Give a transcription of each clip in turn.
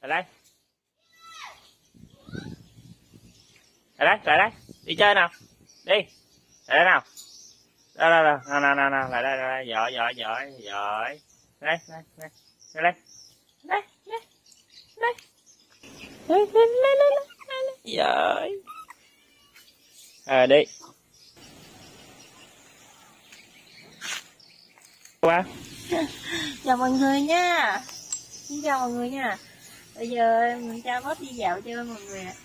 đây. Lại đây, đi chơi nào. Đi. Lại đây nào. Đâu, nào, lại đây, giỏi. Đây. Giỏi. Đi. Qua. Chào mọi người nha. Xin chào mọi người nha. Bây giờ mình cho bớt đi dạo chơi mọi người ạ.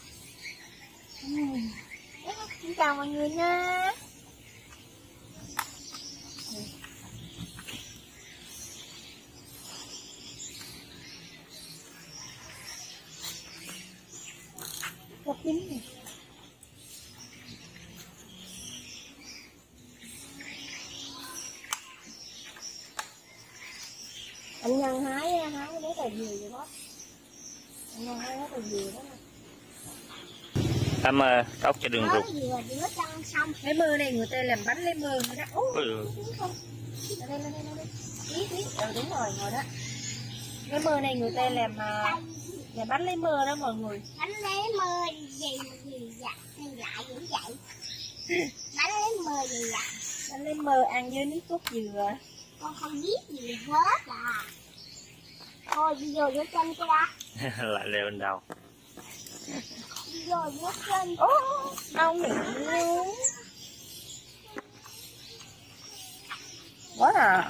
Xin chào mọi người nha. Cặp kính này. Anh Nhân hái lấy tờ dừa vậy đó. Anh Nhân hái lấy tờ dừa đó. Tâm cốc cho đường ruột. Lấy mơ này người ta làm bánh lấy mơ nữa đó. Đây. Tí. Đúng rồi, ngồi đó. Lấy mơ này người ta làm bánh lấy mơ đó mọi người. Bánh lấy mơ gì vậy? Lại cũng vậy. Bánh lấy mơ gì vậy? Bánh lấy mơ ăn với nước cốt dừa. Con không biết gì hết à. Thôi đi vô dưới chân cái đó. Lại leo lên đầu. Đi vô dưới chân. Đau miệng luôn. Quá à.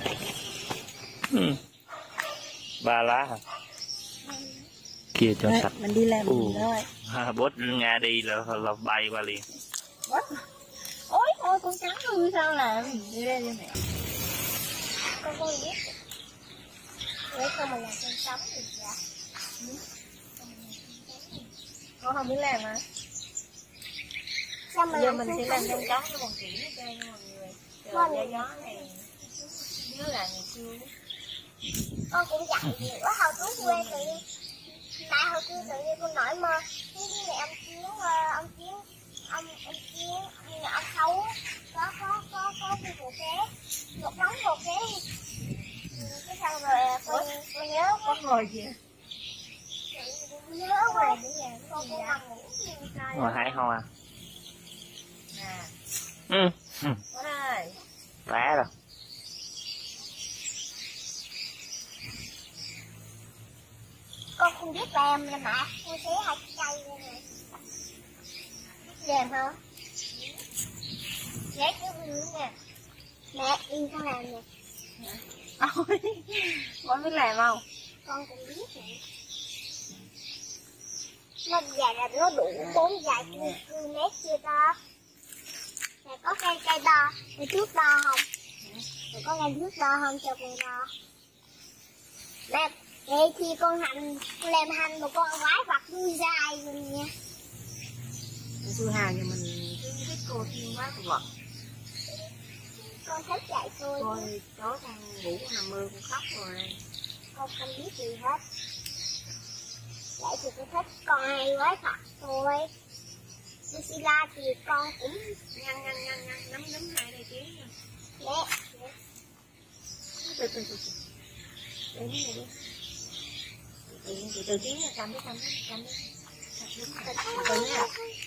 Ba lá hả? Kia cho sạch. Mình đi làm mình thôi. Bốt Nga đi là bay qua liền. Ôi thôi con cắn hư sao làm. Đi đây đi mẹ. Con biết. Để con mà làm con sống thì dạ. Con không biết làm hả? Sao mà giờ mình sẽ làm con trống cho bằng chỉ cho mọi người. Trời gió này nhớ là ngày xưa. Con cũng dạy nhiều quá hồi cuối quê tự nhiên. Tại hồi xưa tự nhiên con nổi mơ. Cái này ông Chiến ông Xấu có cái bộ kế. Một đống bộ kế. Cái xong rồi con nhớ Con ngồi kìa. nhớ rồi con cũng nằm ngủ Ngồi hái không à? Nè. Có đây. Lá rồi. con không biết làm nè mẹ, con sẽ hai cây đây nè. Biết làm hả? Để cái view nè. Mẹ yên con làm nè. Ôi, con biết làm không? Con cũng biết nè. Nó dài là nó đủ 4 dài km chưa ta? Mẹ có cây đo, cây thước đo không? Mẹ có cây thước đo không cho con đo? Mẹ, vậy thì con làm hành một con quái vật đuôi dài rồi nha. Sư Hà nhà mình thích cô thiên quá của vật. Con thích dạy tôi. Thôi, tối con ngủ con nằm mơ con khóc rồi. Con không biết gì hết. Vậy thì con thích con hay quái vật thôi. Priscilla thì con cũng Nhăn nắm hai đây tiếng nha. mẹ. Từ. Để đi này đi. Từ tiếng nha, cầm đi. Từ nha.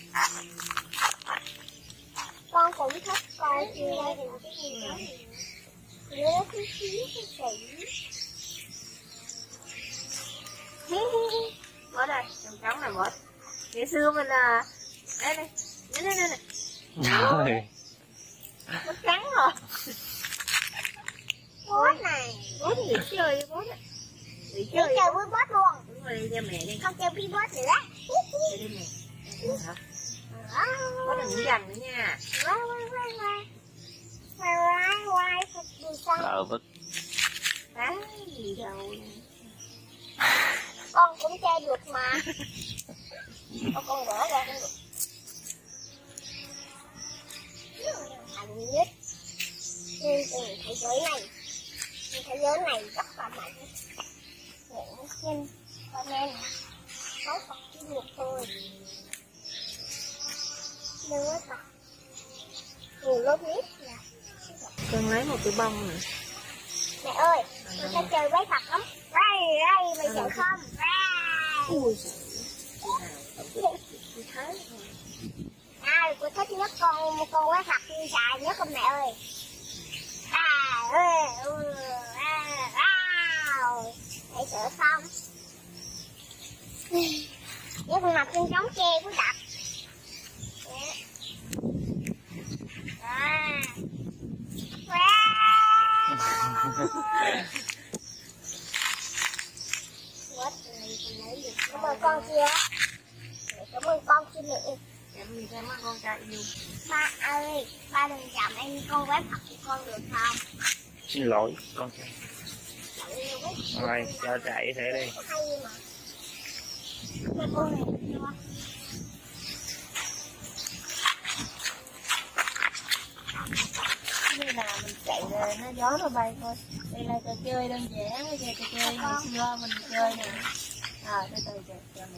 Con cũng thích coi chưa đây thì cái gì đó. Nhớ cái Bớt đây, trồng trống này bớt. Ngày xưa mình là đây. Rồi. Nó cắn rồi. bốt này. Bớt nghỉ chơi với bớt á. Nghỉ Đi chơi chơi với bốt luôn. Đúng rồi, đi nha mẹ đi. Con chơi với bốt nữa. Đi đi mẹ. Hả? Bớt là nghỉ dành nữa nha. Quay thật đi sao? Vứt. Gì đâu. Con cũng chơi được mà. Con gỡ ra cũng được. Thành nhất trên thế giới này. Thế giới này rất là mạnh. Những sinh cho nên có Phật chỉ được thôi. Nữa Phật nhiều lớp nhất là Con lấy một cái bông nè. mẹ ơi, con sẽ chơi với Phật lắm. Đây, mày sợ không? Đây. Ui chị thấy Cô thích nhất con quái vật dài nhất con mẹ ơi. Để sợ xong. Với con mập trên trống tre của đập. Cảm ơn con kia. Cảm ơn con kia mẹ. Cảm ơn con trai yêu. Ba ơi, ba đừng chạm em con quái vật của con được không? Xin lỗi con trai. Rồi cho chạy thế đi. Hay mà. Cái con này chưa? Như là mình chạy rồi nó gió nó bay thôi. Đây là trò chơi đơn giản, bây giờ trò chơi ngày xưa mình chơi nè. Từ từ cho mẹ.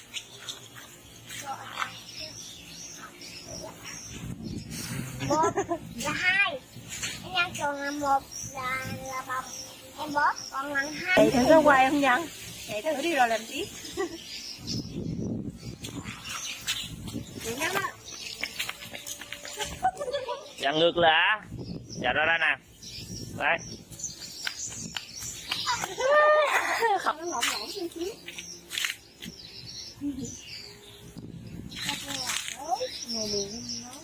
Một là hai, em nhân còn là một là bông, em bóp còn là hai. Chạy thử nó quay không Nhân? Chạy thử đi rồi làm tiếp. Chị nhắm á. Dặn ngược là dạ ra đây nè. Đây. Không nó lộn lộn chút xíu. Này liền nói.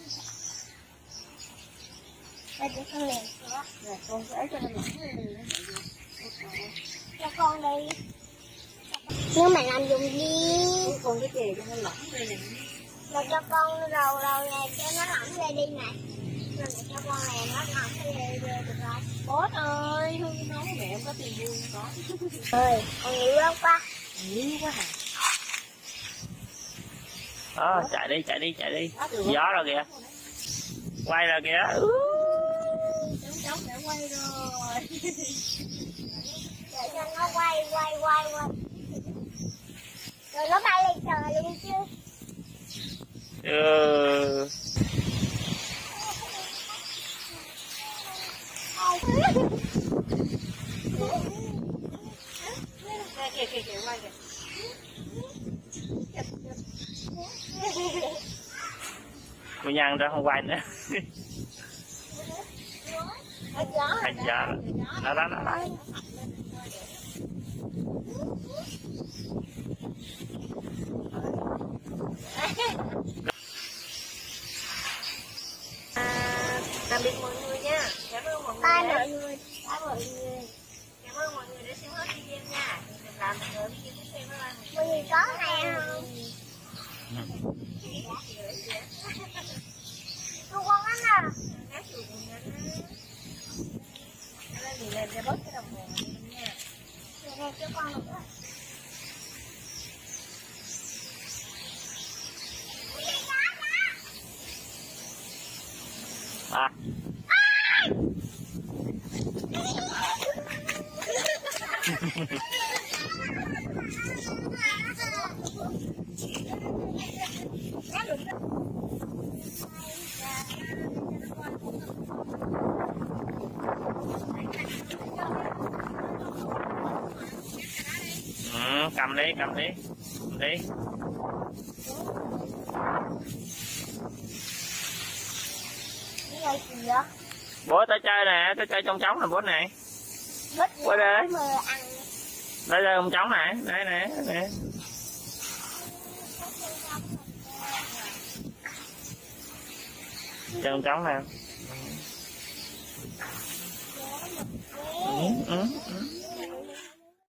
Đây để con liền nữa. Rồi con sẽ cho nên lỏng liền nó vậy. Cho con đi. Nhưng mà làm dùng gì? Con cái chè cho nó lỏng đây nè. Là cho con đầu này cho nó lỏng ra đi nè. Rồi để cho con này nó lỏng ra được rồi. Bốt ơi, Hương nói mẹ em có tiền vui không có. Ơi, con nhiều lắm quá. Nhiều quá hả? Đó, chạy đi. Gió rồi kìa. Quay rồi kìa. Trống để quay rồi. Để cho nó quay. Rồi nó bay lên trời luôn chứ. Kìa quay kìa. Cô Nhân ra không quay nữa. Hết gió. Hết gió rồi. Đó. Tạm biệt mọi người nha. Cảm ơn mọi người. Bye mọi người. Cảm ơn mọi người đã xem hết video nha. Đừng làm nữa video tiếp theo. Mọi người có này không? Con á nè. Mình lên cho bớt cái đồng hồ nha. Này cho con nữa. Cầm đi. Cái này gì vậy? Bố tới chơi trong trống nè bố này. Qua đây. Đây trong trống này, đây nè. Chơi trong trống nè.